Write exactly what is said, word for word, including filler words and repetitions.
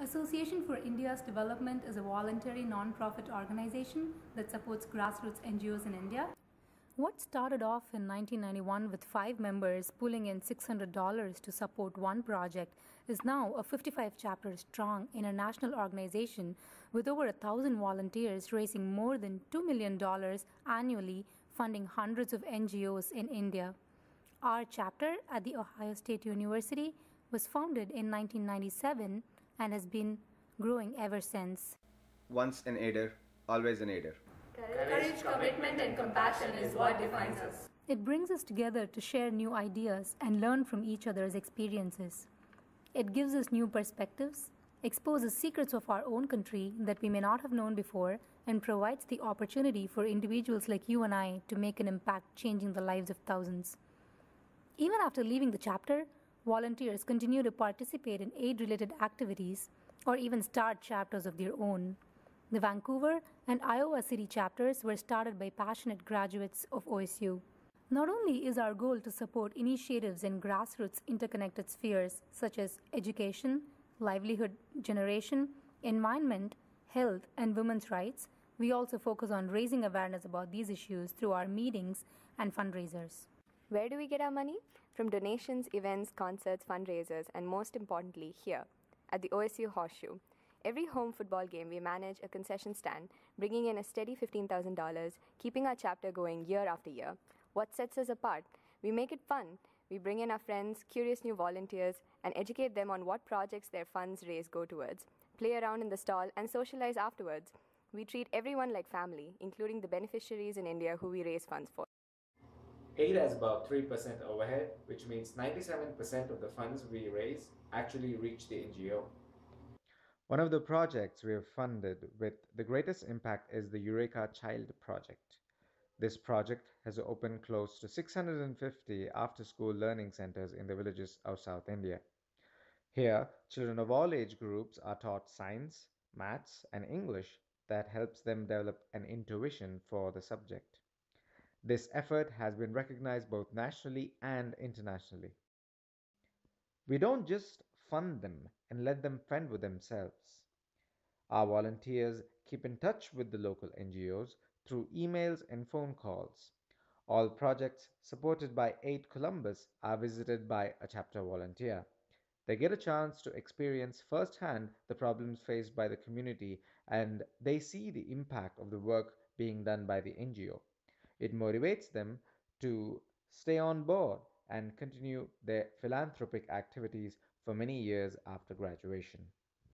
Association for India's Development is a voluntary non-profit organization that supports grassroots N G Os in India. What started off in nineteen ninety-one with five members pulling in six hundred dollars to support one project is now a fifty-five chapter strong international organization with over a thousand volunteers raising more than two million dollars annually, funding hundreds of N G Os in India. Our chapter at The Ohio State University was founded in nineteen ninety-seven and has been growing ever since. Once an aider, always an aider. Courage, commitment, and compassion is what defines us. It brings us together to share new ideas and learn from each other's experiences. It gives us new perspectives, exposes secrets of our own country that we may not have known before, and provides the opportunity for individuals like you and I to make an impact changing the lives of thousands. Even after leaving the chapter, volunteers continue to participate in aid-related activities or even start chapters of their own. The Vancouver and Iowa City chapters were started by passionate graduates of O S U. Not only is our goal to support initiatives in grassroots interconnected spheres such as education, livelihood generation, environment, health, and women's rights, we also focus on raising awareness about these issues through our meetings and fundraisers. Where do we get our money? From donations, events, concerts, fundraisers, and most importantly, here, at the O S U Horseshoe. Every home football game, we manage a concession stand, bringing in a steady fifteen thousand dollars, keeping our chapter going year after year. What sets us apart? We make it fun. We bring in our friends, curious new volunteers, and educate them on what projects their funds raised go towards, play around in the stall, and socialize afterwards. We treat everyone like family, including the beneficiaries in India who we raise funds for. AID has about three percent overhead, which means ninety-seven percent of the funds we raise actually reach the N G O. One of the projects we have funded with the greatest impact is the Eureka Child Project. This project has opened close to six hundred fifty after-school learning centers in the villages of South India. Here, children of all age groups are taught science, maths, and English that helps them develop an intuition for the subject. This effort has been recognized both nationally and internationally. We don't just fund them and let them fend for themselves. Our volunteers keep in touch with the local N G Os through emails and phone calls. All projects supported by AID Columbus are visited by a chapter volunteer. They get a chance to experience firsthand the problems faced by the community, and they see the impact of the work being done by the N G O. It motivates them to stay on board and continue their philanthropic activities for many years after graduation.